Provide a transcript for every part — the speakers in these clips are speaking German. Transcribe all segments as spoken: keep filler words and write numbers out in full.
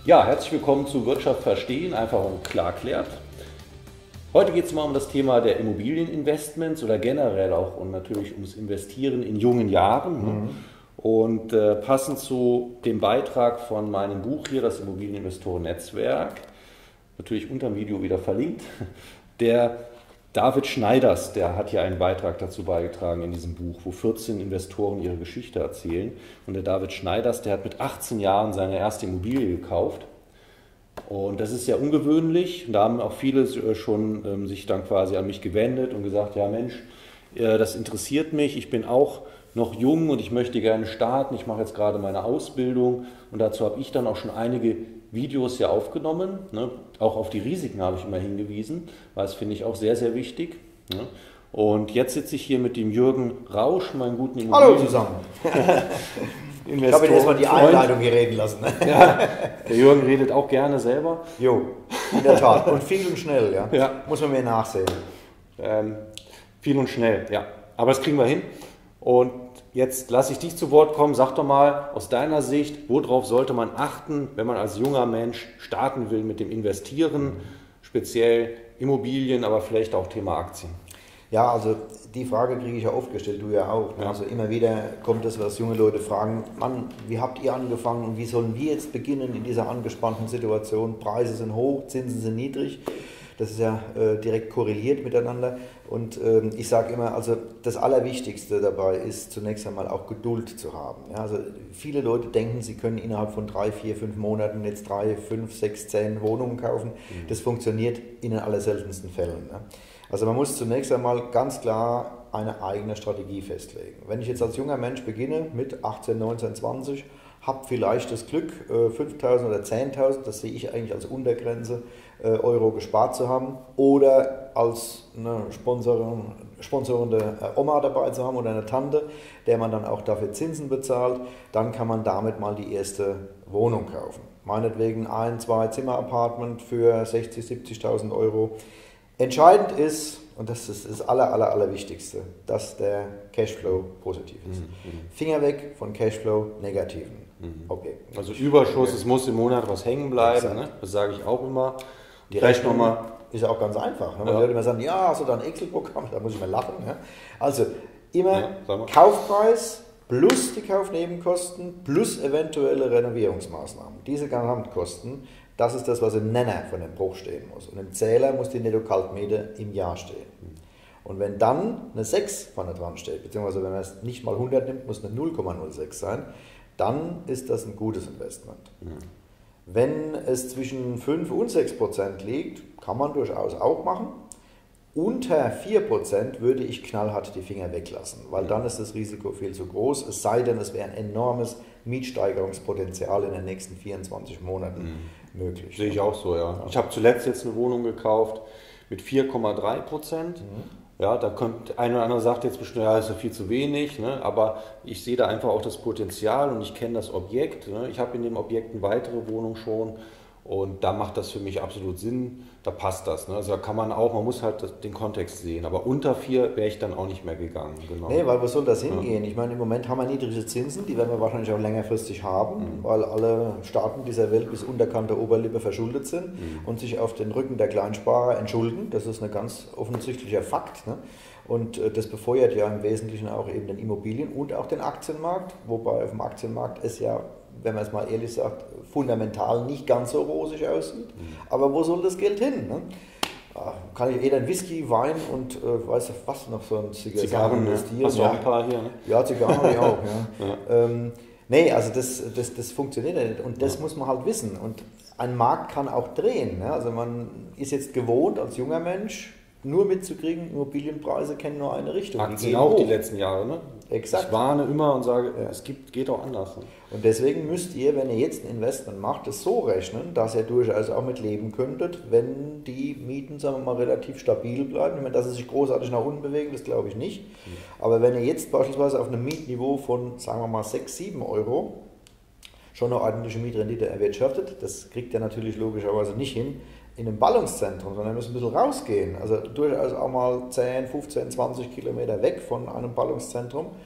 Ja, herzlich willkommen zu Wirtschaft verstehen, einfach und klar erklärt. Heute geht es mal um das Thema der Immobilieninvestments oder generell auch und natürlich ums Investieren in jungen Jahren. Mhm. Und äh, passend zu dem Beitrag von meinem Buch hier, das Immobilieninvestoren-Netzwerk, natürlich unter dem Video wieder verlinkt, der David Schneiders, der hat hier einen Beitrag dazu beigetragen in diesem Buch, wo vierzehn Investoren ihre Geschichte erzählen. Und der David Schneiders, der hat mit achtzehn Jahren seine erste Immobilie gekauft. Und das ist sehr ungewöhnlich. Da haben auch viele schon ähm, sich dann quasi an mich gewendet und gesagt, ja Mensch, äh, das interessiert mich, ich bin auch noch jung und ich möchte gerne starten, ich mache jetzt gerade meine Ausbildung und dazu habe ich dann auch schon einige Videos hier aufgenommen, ne? Auch auf die Risiken habe ich immer hingewiesen, weil das finde ich auch sehr, sehr wichtig. Ne? Und jetzt sitze ich hier mit dem Jürgen Rausch, meinen guten Immobilien. Hallo zusammen. Ich habe ihn erstmal die Einleitung hier reden lassen. Ne? Ja, der Jürgen redet auch gerne selber. Jo, in der Tat. Und viel und schnell, ja. Ja. Muss man mir nachsehen. Ähm, viel und schnell, ja. Aber das kriegen wir hin. Und jetzt lasse ich dich zu Wort kommen. Sag doch mal aus deiner Sicht, worauf sollte man achten, wenn man als junger Mensch starten will mit dem Investieren, speziell Immobilien, aber vielleicht auch Thema Aktien? Ja, also die Frage kriege ich ja oft gestellt, du ja auch. Ja. Also immer wieder kommt es, was junge Leute fragen, Mann, wie habt ihr angefangen und wie sollen wir jetzt beginnen in dieser angespannten Situation? Preise sind hoch, Zinsen sind niedrig. Das ist ja äh, direkt korreliert miteinander und ähm, ich sage immer, also das Allerwichtigste dabei ist zunächst einmal auch Geduld zu haben. Ja, also viele Leute denken, sie können innerhalb von drei, vier, fünf Monaten jetzt drei, fünf, sechs, zehn Wohnungen kaufen. Mhm. Das funktioniert in den allerseltensten Fällen. Ja. Also man muss zunächst einmal ganz klar eine eigene Strategie festlegen. Wenn ich jetzt als junger Mensch beginne mit achtzehn, neunzehn, zwanzig, habe vielleicht das Glück, fünftausend oder zehntausend, das sehe ich eigentlich als Untergrenze, Euro gespart zu haben oder als eine Sponsorin, sponsorende Oma dabei zu haben oder eine Tante, der man dann auch dafür Zinsen bezahlt, dann kann man damit mal die erste Wohnung kaufen. Meinetwegen ein-, zwei Zimmer-Apartment für sechzigtausend, siebzigtausend Euro. Entscheidend ist, und das ist das aller, aller, allerwichtigste, dass der Cashflow positiv ist. Mhm. Finger weg von Cashflow-negativen mhm. Objekten. Also Überschuss, es muss im Monat was hängen bleiben, ne? Das sage ich auch immer. Die Rechnung noch mal. Ist ja auch ganz einfach. Ne? Man ja. würde immer sagen, ja, hast du da ein Excel-Programm? Da muss ich mal lachen. Ja? Also immer ja, Kaufpreis plus die Kaufnebenkosten plus eventuelle Renovierungsmaßnahmen. Diese Gesamtkosten, das ist das, was im Nenner von dem Bruch stehen muss. Und im Zähler muss die Netto-Kaltmiete im Jahr stehen. Und wenn dann eine sechs vorne dran steht, beziehungsweise wenn man es nicht mal hundert nimmt, muss eine null Komma null sechs sein, dann ist das ein gutes Investment. Mhm. Wenn es zwischen fünf und sechs Prozent liegt, kann man durchaus auch machen. Unter vier Prozent würde ich knallhart die Finger weglassen, weil dann ist das Risiko viel zu groß, es sei denn, es wäre ein enormes Mietsteigerungspotenzial in den nächsten vierundzwanzig Monaten mhm. möglich. Sehe ich auch so, ja. ja. Ich habe zuletzt jetzt eine Wohnung gekauft mit vier Komma drei Prozent. Mhm. Ja, da kommt ein oder andere sagt jetzt bestimmt, ja, ist ja viel zu wenig, ne? Aber ich sehe da einfach auch das Potenzial und ich kenne das Objekt. Ne? Ich habe in dem Objekt eine weitere Wohnung schon und da macht das für mich absolut Sinn, da passt das. Ne? Also da kann man auch, man muss halt das, den Kontext sehen, aber unter vier wäre ich dann auch nicht mehr gegangen. Genau. Nee, weil wo soll das hingehen? Ja. Ich meine, im Moment haben wir niedrige Zinsen, die werden wir wahrscheinlich auch längerfristig haben, mhm. weil alle Staaten dieser Welt bis unterkante Oberlippe verschuldet sind mhm. und sich auf den Rücken der Kleinsparer entschulden. Das ist ein ganz offensichtlicher Fakt. Ne? Und das befeuert ja im Wesentlichen auch eben den Immobilien- und auch den Aktienmarkt, wobei auf dem Aktienmarkt es ja, wenn man es mal ehrlich sagt, fundamental nicht ganz so rosig aussieht. Mhm. Aber wo soll das Geld hin? Ne? Kann ich jeder ein Whisky, Wein und äh, weiß was noch so ein Zigarren, Zigarren investieren? Hast du auch ein paar hier? Ne? Ja, Zigarren habe ich auch. Ja. ja. Ähm, nee, also das, das, das funktioniert ja nicht und das ja. muss man halt wissen. Und ein Markt kann auch drehen. Ne? Also man ist jetzt gewohnt als junger Mensch, nur mitzukriegen, Immobilienpreise kennen nur eine Richtung. Aktien auch hoch. Die letzten Jahre, ne? Exakt. Ich warne immer und sage, ja. es gibt, geht auch anders. Ne? Und deswegen müsst ihr, wenn ihr jetzt ein Investment macht, es so rechnen, dass ihr durchaus auch mit leben könntet, wenn die Mieten, sagen wir mal, relativ stabil bleiben. Ich meine, dass sie sich großartig nach unten bewegen, das glaube ich nicht. Mhm. Aber wenn ihr jetzt beispielsweise auf einem Mietniveau von, sagen wir mal, sechs, sieben Euro schon eine ordentliche Mietrendite erwirtschaftet, das kriegt ihr natürlich logischerweise nicht hin, in einem Ballungszentrum, sondern wir müssen ein bisschen rausgehen. Also durchaus auch mal zehn, fünfzehn, zwanzig Kilometer weg von einem Ballungszentrum.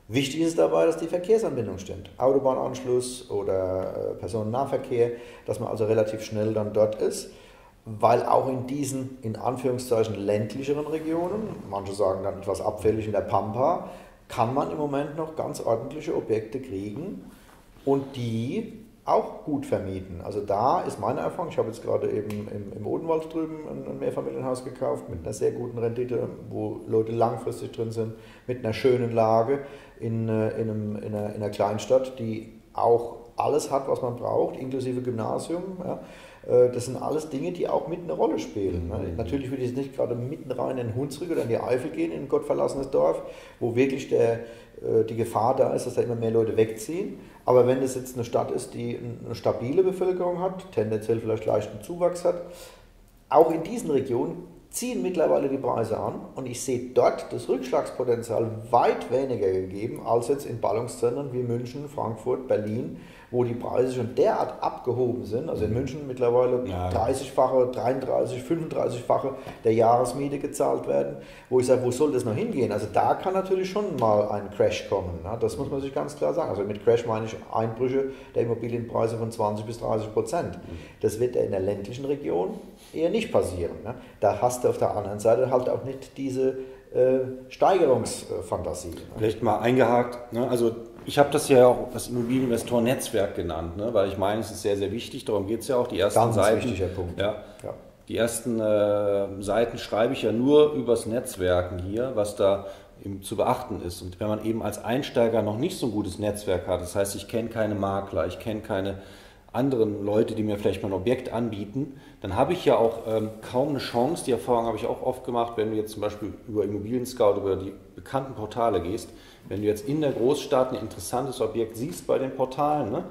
Wichtig ist dabei, dass die Verkehrsanbindung stimmt. Autobahnanschluss oder Personennahverkehr, dass man also relativ schnell dann dort ist, weil auch in diesen, in Anführungszeichen, ländlicheren Regionen, manche sagen dann etwas abfällig in der Pampa, kann man im Moment noch ganz ordentliche Objekte kriegen und die auch gut vermieten. Also da ist meine Erfahrung, ich habe jetzt gerade eben im, im Odenwald drüben ein, ein Mehrfamilienhaus gekauft mit einer sehr guten Rendite, wo Leute langfristig drin sind, mit einer schönen Lage in, in, einem, in, einer, in einer Kleinstadt, die auch alles hat, was man braucht, inklusive Gymnasium. Ja. Das sind alles Dinge, die auch mit eine Rolle spielen. Mhm. Natürlich würde ich jetzt nicht gerade mitten rein in Hunsrück oder in die Eifel gehen, in ein gottverlassenes Dorf, wo wirklich der, die Gefahr da ist, dass da immer mehr Leute wegziehen. Aber wenn es jetzt eine Stadt ist, die eine stabile Bevölkerung hat, tendenziell vielleicht leichten Zuwachs hat, auch in diesen Regionen ziehen mittlerweile die Preise an und ich sehe dort das Rückschlagspotenzial weit weniger gegeben als jetzt in Ballungszentren wie München, Frankfurt, Berlin, wo die Preise schon derart abgehoben sind, also in München mittlerweile ja. dreißigfache, dreiunddreißig, fünfunddreißigfache der Jahresmiete gezahlt werden, wo ich sage, wo soll das noch hingehen? Also da kann natürlich schon mal ein Crash kommen, ne? Das muss man sich ganz klar sagen. Also mit Crash meine ich Einbrüche der Immobilienpreise von zwanzig bis dreißig Prozent. Das wird ja in der ländlichen Region eher nicht passieren. Ne? Da hast du auf der anderen Seite halt auch nicht diese äh, Steigerungsfantasie. Ne? Vielleicht mal eingehakt, ne? Also ich habe das ja auch das Immobilieninvestor-Netzwerk genannt, ne? Weil ich meine, es ist sehr, sehr wichtig, darum geht es ja auch, die ersten Ganz Seiten. wichtiger Punkt. Ja, ja. Die ersten äh, Seiten schreibe ich ja nur übers Netzwerken hier, was da eben zu beachten ist. Und wenn man eben als Einsteiger noch nicht so ein gutes Netzwerk hat, das heißt, ich kenne keine Makler, ich kenne keine anderen Leute, die mir vielleicht mal ein Objekt anbieten, dann habe ich ja auch ähm, kaum eine Chance. Die Erfahrung habe ich auch oft gemacht, wenn du jetzt zum Beispiel über Immobilien Scout, über die bekannten Portale gehst, wenn du jetzt in der Großstadt ein interessantes Objekt siehst bei den Portalen, ne,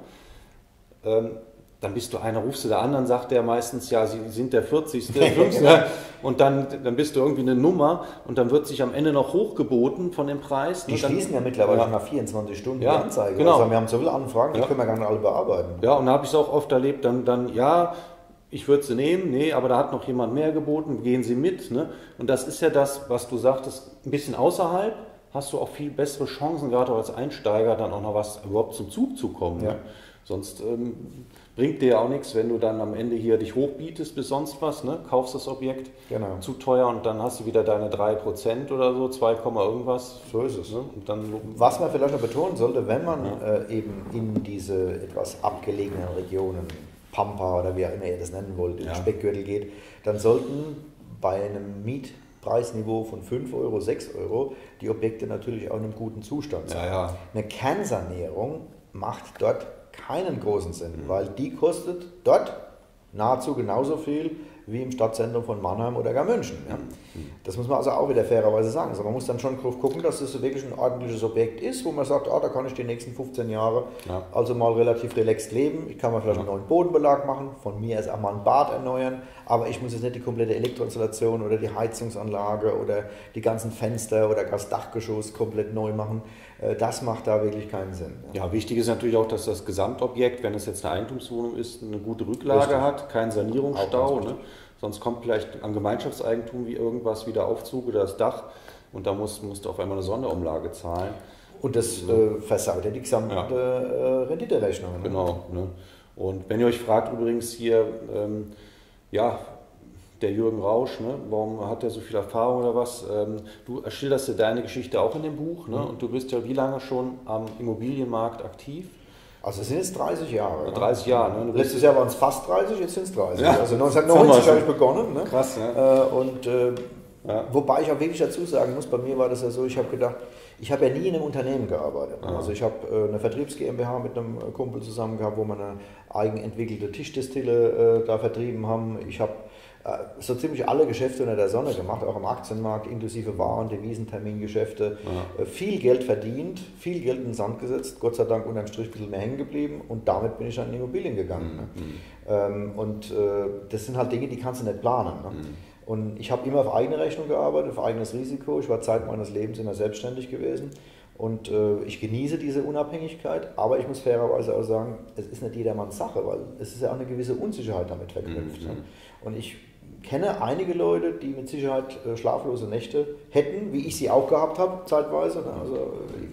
ähm, dann bist du einer, rufst du der anderen, sagt der meistens, ja, sie sind der vierzigste fünfzigste und dann, dann bist du irgendwie eine Nummer und dann wird sich am Ende noch hochgeboten von dem Preis. Die ne, schließen dann, ja mittlerweile ja. nach vierundzwanzig Stunden ja, die Anzeige. Genau. Also wir haben so viele Anfragen, die ja. können wir gar nicht alle bearbeiten. Ja, und da habe ich es auch oft erlebt, dann, dann ja, ich würde sie nehmen, nee, aber da hat noch jemand mehr geboten, gehen Sie mit. Ne? Und das ist ja das, was du sagtest, ein bisschen außerhalb hast du auch viel bessere Chancen, gerade als Einsteiger dann auch noch was überhaupt zum Zug zu kommen. Ja. Ne? Sonst ähm, bringt dir ja auch nichts, wenn du dann am Ende hier dich hochbietest bis sonst was, ne? Kaufst das Objekt Genau. zu teuer und dann hast du wieder deine drei Prozent oder so, zwei, irgendwas. So ist es. Ne? Und dann, Was man vielleicht noch betonen sollte, wenn man ja. äh, eben in diese etwas abgelegenen Regionen, Pampa oder wie auch immer ihr das nennen wollt, in den ja. Speckgürtel geht, dann sollten bei einem Mietpreisniveau von fünf Euro, sechs Euro die Objekte natürlich auch in einem guten Zustand sein. Ja, ja. Eine Kernsanierung macht dort keinen großen Sinn, mhm. weil die kostet dort nahezu genauso viel wie im Stadtzentrum von Mannheim oder gar München. Ja. Das muss man also auch wieder fairerweise sagen. Also man muss dann schon drauf gucken, dass das wirklich ein ordentliches Objekt ist, wo man sagt, ah, da kann ich die nächsten fünfzehn Jahre ja. also mal relativ relaxed leben. Ich kann mal vielleicht ja. einen neuen Bodenbelag machen, von mir erst auch mal ein Bad erneuern, aber ich muss jetzt nicht die komplette Elektroinstallation oder die Heizungsanlage oder die ganzen Fenster oder das Dachgeschoss komplett neu machen. Das macht da wirklich keinen Sinn. Ja, wichtig ist natürlich auch, dass das Gesamtobjekt, wenn es jetzt eine Eigentumswohnung ist, eine gute Rücklage Richtig. hat, keinen Sanierungsstau. Ne? Sonst kommt vielleicht am Gemeinschaftseigentum wie irgendwas wieder Aufzug oder das Dach und da musst, musst du auf einmal eine Sonderumlage zahlen. Und das äh, versaut ja die gesamte ja. äh, Renditerechnung. Ne? Genau. Ne? Und wenn ihr euch fragt übrigens hier, ähm, ja, der Jürgen Rausch, ne? Warum hat er so viel Erfahrung oder was? Ähm, du schilderst ja deine Geschichte auch in dem Buch, ne? Und du bist ja wie lange schon am Immobilienmarkt aktiv? Also es sind jetzt dreißig Jahre. dreißig Jahre. Ne? Letztes Jahr waren es fast dreißig, jetzt sind es dreißig. Ja. Also neunzehnhundertneunzig habe ich begonnen. Ne? Krass, ja. Und äh, ja. wobei ich auch wirklich dazu sagen muss, bei mir war das ja so, ich habe gedacht, ich habe ja nie in einem Unternehmen gearbeitet. Ja. Also ich habe äh, eine Vertriebs GmbH mit einem Kumpel zusammen gehabt, wo wir eine eigenentwickelte Tischdestille äh, da vertrieben haben. Ich habe so ziemlich alle Geschäfte unter der Sonne gemacht, auch am Aktienmarkt, inklusive Waren, Devisen, Termingeschäfte. Ja. Viel Geld verdient, viel Geld in den Sand gesetzt, Gott sei Dank unterm Strich ein bisschen mehr hängen geblieben und damit bin ich dann in Immobilien gegangen. Mhm. Ne? Und das sind halt Dinge, die kannst du nicht planen. Ne? Mhm. Und ich habe immer auf eigene Rechnung gearbeitet, auf eigenes Risiko. Ich war Zeit meines Lebens immer selbstständig gewesen. Und äh, ich genieße diese Unabhängigkeit, aber ich muss fairerweise auch sagen, es ist nicht jedermanns Sache, weil es ist ja auch eine gewisse Unsicherheit damit verknüpft. Mhm. Ne? Und ich kenne einige Leute, die mit Sicherheit äh, schlaflose Nächte hätten, wie ich sie auch gehabt habe zeitweise. Ne? Also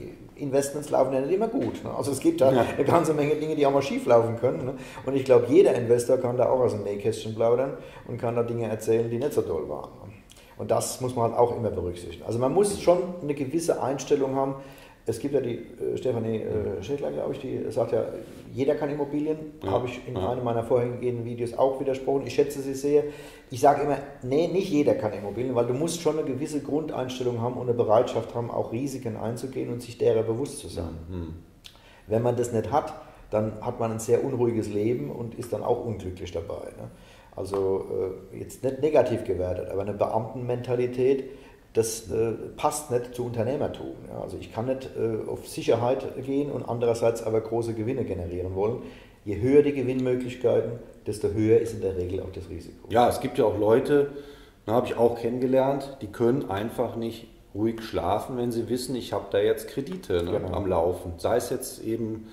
Investments laufen ja nicht immer gut. Ne? Also es gibt da ja. eine ganze Menge Dinge, die auch mal schief laufen können. Ne? Und ich glaube, jeder Investor kann da auch aus dem Nähkästchen plaudern und kann da Dinge erzählen, die nicht so toll waren. Ne? Und das muss man halt auch immer berücksichtigen. Also man muss schon eine gewisse Einstellung haben. Es gibt ja die äh, Stefanie äh, Schädler, glaube ich, die sagt ja, jeder kann Immobilien. Ja, habe ich in ja. einem meiner vorhergehenden Videos auch widersprochen. Ich schätze sie sehr. Ich sage immer, nee, nicht jeder kann Immobilien, weil du musst schon eine gewisse Grundeinstellung haben und eine Bereitschaft haben, auch Risiken einzugehen und sich derer bewusst zu sein. Mhm. Wenn man das nicht hat, dann hat man ein sehr unruhiges Leben und ist dann auch unglücklich dabei. Ne? Also äh, jetzt nicht negativ gewertet, aber eine Beamtenmentalität, das äh, passt nicht zu Unternehmertum. Ja? Also ich kann nicht äh, auf Sicherheit gehen und andererseits aber große Gewinne generieren wollen. Je höher die Gewinnmöglichkeiten, desto höher ist in der Regel auch das Risiko. Ja, es gibt ja auch Leute, da habe ich auch kennengelernt, die können einfach nicht ruhig schlafen, wenn sie wissen, ich habe da jetzt Kredite ne, genau. am Laufen. Sei es jetzt eben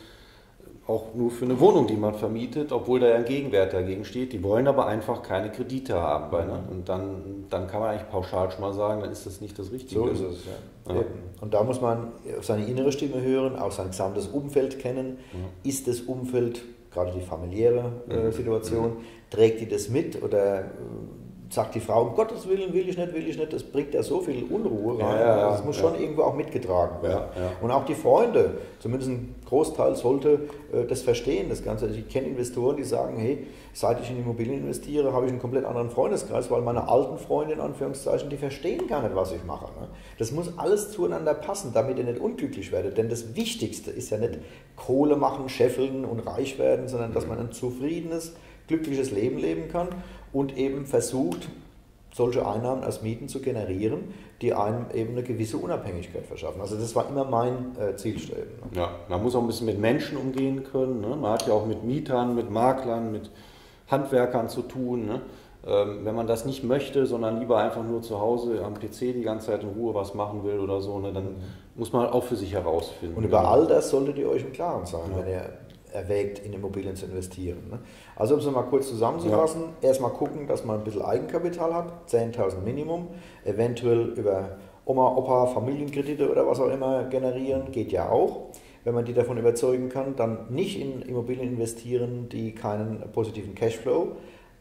auch nur für eine Wohnung, die man vermietet, obwohl da ja ein Gegenwert dagegen steht. Die wollen aber einfach keine Kredite haben. Weil, ne? Und dann, dann kann man eigentlich pauschal schon mal sagen, dann ist das nicht das Richtige. So ist es, ja. Ja. Und da muss man auf seine innere Stimme hören, auch sein gesamtes Umfeld kennen. Ja. Ist das Umfeld, gerade die familiäre äh, Situation, mhm. trägt die das mit oder äh, sagt die Frau, um Gottes Willen will ich nicht, will ich nicht, das bringt ja so viel Unruhe rein. Ja, ja, ja, das muss ja. schon irgendwo auch mitgetragen werden. Ja, ja. Und auch die Freunde, zumindest ein Großteil sollte äh, das verstehen, das Ganze. Also ich kenne Investoren, die sagen, hey, seit ich in Immobilien investiere, habe ich einen komplett anderen Freundeskreis, weil meine alten Freunde, in Anführungszeichen, die verstehen gar nicht, was ich mache. Ne? Das muss alles zueinander passen, damit ihr nicht unglücklich werdet. Denn das Wichtigste ist ja nicht Kohle machen, scheffeln und reich werden, sondern dass man ein zufriedenes, glückliches Leben leben kann und eben versucht, solche Einnahmen aus Mieten zu generieren, die einem eben eine gewisse Unabhängigkeit verschaffen. Also das war immer mein äh, Zielstreben. Ne? Ja, man muss auch ein bisschen mit Menschen umgehen können. Ne? Man hat ja auch mit Mietern, mit Maklern, mit Handwerkern zu tun. Ne? Ähm, wenn man das nicht möchte, sondern lieber einfach nur zu Hause am P C die ganze Zeit in Ruhe was machen will oder so, ne? Dann mhm. muss man auch für sich herausfinden. Und über all das solltet ihr euch im Klaren sein, ja. wenn ihr erwägt, in Immobilien zu investieren. Ne? Also um es mal kurz zusammenzufassen, ja. erstmal gucken, dass man ein bisschen Eigenkapital hat, zehntausend Minimum, eventuell über Oma, Opa, Familienkredite oder was auch immer generieren, geht ja auch. Wenn man die davon überzeugen kann, dann nicht in Immobilien investieren, die keinen positiven Cashflow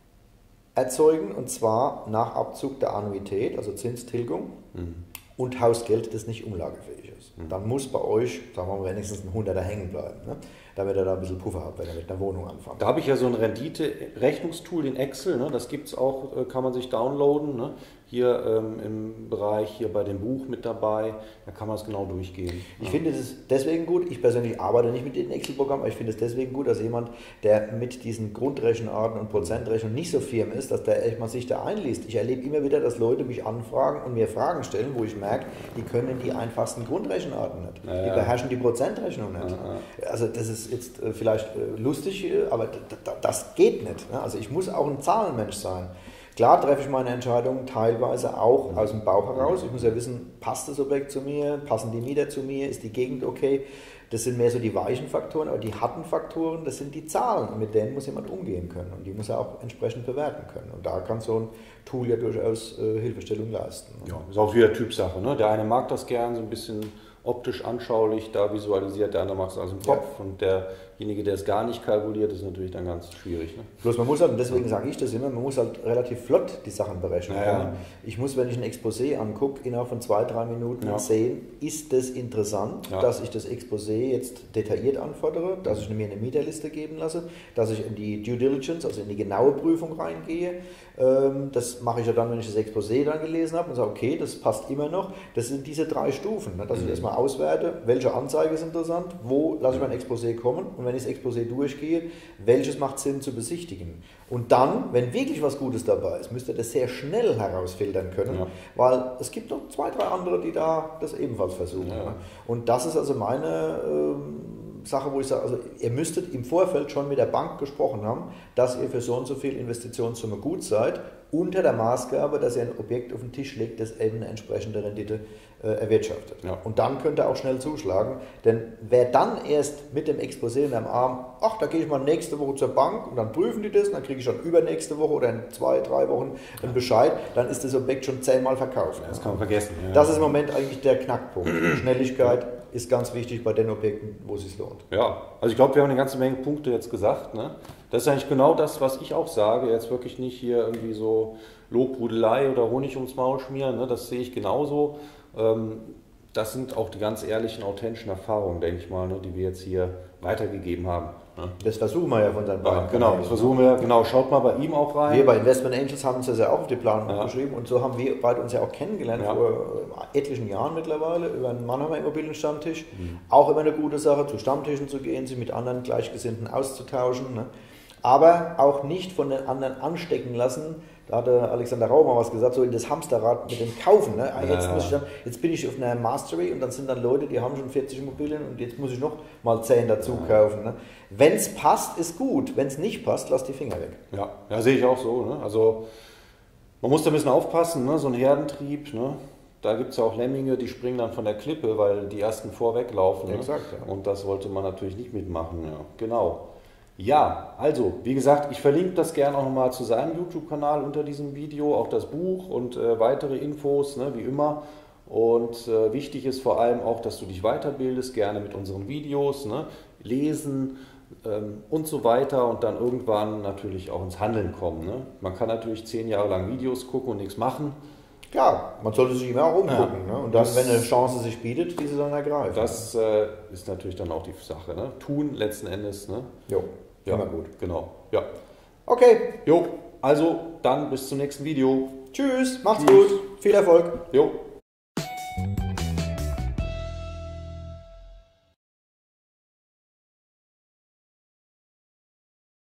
erzeugen, und zwar nach Abzug der Annuität, also Zinstilgung, mhm. und Hausgeld, das nicht umlagefähig ist. Mhm. Dann muss bei euch, sagen wir mal, wenigstens ein Hunderter hängen bleiben, ne? Damit ihr da ein bisschen Puffer habt, wenn ihr mit einer Wohnung anfangt. Da habe ich ja so ein Rendite-Rechnungstool in Excel, ne? Das gibt es auch, kann man sich downloaden, ne? Hier ähm, im Bereich, hier bei dem Buch mit dabei, da kann man es genau durchgehen. Ich ja. finde es deswegen gut, ich persönlich arbeite nicht mit dem Excel-Programm, aber ich finde es deswegen gut, dass jemand, der mit diesen Grundrechenarten und Prozentrechnungen nicht so firm ist, dass der echt mal sich da einliest. Ich erlebe immer wieder, dass Leute mich anfragen und mir Fragen stellen, wo ich merke, die können die einfachsten Grundrechenarten nicht. Ja, die beherrschen die Prozentrechnung nicht. Ja, ja. Also das ist jetzt äh, vielleicht äh, lustig, aber das geht nicht. Also ich muss auch ein Zahlenmensch sein. Klar treffe ich meine Entscheidungen teilweise auch aus dem Bauch heraus. Ich muss ja wissen, passt das Objekt zu mir, passen die Mieter zu mir, ist die Gegend okay. Das sind mehr so die weichen Faktoren, aber die harten Faktoren, das sind die Zahlen. Und mit denen muss jemand umgehen können und die muss er auch entsprechend bewerten können. Und da kann so ein Tool ja durchaus äh, Hilfestellung leisten. Ne? Ja, ist auch wieder Typsache. Ne? Der eine mag das gern, so ein bisschen optisch anschaulich, da visualisiert, der andere macht es also im Kopf, ja. Und derjenige, der es gar nicht kalkuliert, ist natürlich dann ganz schwierig. Ne? Bloß man muss halt, und deswegen sage ich das immer, man muss halt relativ flott die Sachen berechnen. Ja, ja. Ich muss, wenn ich ein Exposé angucke, innerhalb von zwei, drei Minuten ja. sehen, ist das interessant, ja. dass ich das Exposé jetzt detailliert anfordere, dass ich mir eine Mieterliste geben lasse, dass ich in die Due Diligence, also in die genaue Prüfung reingehe. Das mache ich ja dann, wenn ich das Exposé dann gelesen habe und sage, okay, das passt immer noch. Das sind diese drei Stufen, dass ich erstmal auswerte, welche Anzeige ist interessant, wo lasse ich mein Exposé kommen und wenn ich das Exposé durchgehe, welches macht Sinn zu besichtigen. Und dann, wenn wirklich was Gutes dabei ist, müsst ihr das sehr schnell herausfiltern können, ja. weil es gibt noch zwei, drei andere, die da das ebenfalls versuchen. Ja. Und das ist also meine ähm, Sache, wo ich sage, also ihr müsstet im Vorfeld schon mit der Bank gesprochen haben, dass ihr für so und so viel Investitionssumme gut seid, unter der Maßgabe, dass ihr ein Objekt auf den Tisch legt, das eben eine entsprechende Rendite äh, erwirtschaftet. Ja. Und dann könnt ihr auch schnell zuschlagen, denn wer dann erst mit dem Exposé in einem Arm, ach, da gehe ich mal nächste Woche zur Bank und dann prüfen die das und dann kriege ich schon übernächste Woche oder in zwei, drei Wochen einen Bescheid, dann ist das Objekt schon zehnmal verkauft. Ja, das kann man vergessen. Ja. Das ist im Moment eigentlich der Knackpunkt. Schnelligkeit ist ganz wichtig bei den Objekten, wo es sich lohnt. Ja, also ich glaube, wir haben eine ganze Menge Punkte jetzt gesagt. Ne? Das ist eigentlich genau das, was ich auch sage. Jetzt wirklich nicht hier irgendwie so Lobhudelei oder Honig ums Maul schmieren. Ne? Das sehe ich genauso. Ähm, das sind auch die ganz ehrlichen, authentischen Erfahrungen, denke ich mal, ne? die wir jetzt hier weitergegeben haben. Ne? Das versuchen wir ja von seinen beiden. Ja, genau, das versuchen wir. Genau, schaut mal bei ihm auch rein. Wir bei Investment Angels haben uns das ja auch auf die Planung ja. geschrieben und so haben wir beide uns ja auch kennengelernt ja. vor etlichen Jahren mittlerweile über einen Mannheimer Immobilienstammtisch. Mhm. Auch immer eine gute Sache, zu Stammtischen zu gehen, sich mit anderen Gleichgesinnten auszutauschen. Ne? Aber auch nicht von den anderen anstecken lassen. Da hatte Alexander Rau mal was gesagt, so in das Hamsterrad mit dem Kaufen. Ne? Ah, jetzt, ja. muss ich dann, jetzt bin ich auf einer Mastery und dann sind dann Leute, die haben schon vierzig Immobilien und jetzt muss ich noch mal zehn dazu ja. kaufen. Ne? Wenn es passt, ist gut. Wenn es nicht passt, lass die Finger weg. Ja, ja sehe ich auch so. Ne? Also man muss da ein bisschen aufpassen, ne? So ein Herdentrieb. Ne? Da gibt es ja auch Lemminge, die springen dann von der Klippe, weil die ersten vorweglaufen. Exakt, ne? ja. Und das wollte man natürlich nicht mitmachen. Ja. Genau. Ja, also wie gesagt, ich verlinke das gerne auch nochmal zu seinem YouTube-Kanal unter diesem Video, auch das Buch und äh, weitere Infos, ne, wie immer. Und äh, wichtig ist vor allem auch, dass du dich weiterbildest, gerne mit unseren Videos, ne, lesen ähm, und so weiter und dann irgendwann natürlich auch ins Handeln kommen. Ne. Man kann natürlich zehn Jahre lang Videos gucken und nichts machen. Klar, man sollte sich immer auch umgucken. Ja, ne? Und dann, das, wenn eine Chance sich bietet, diese dann ergreifen. Das äh, ist natürlich dann auch die Sache. Ne? Tun letzten Endes. Ne? Jo. Ja, immer gut. Genau. Ja. Okay. Jo, also dann bis zum nächsten Video. Tschüss, macht's Tschüss. gut. Viel Erfolg. Jo.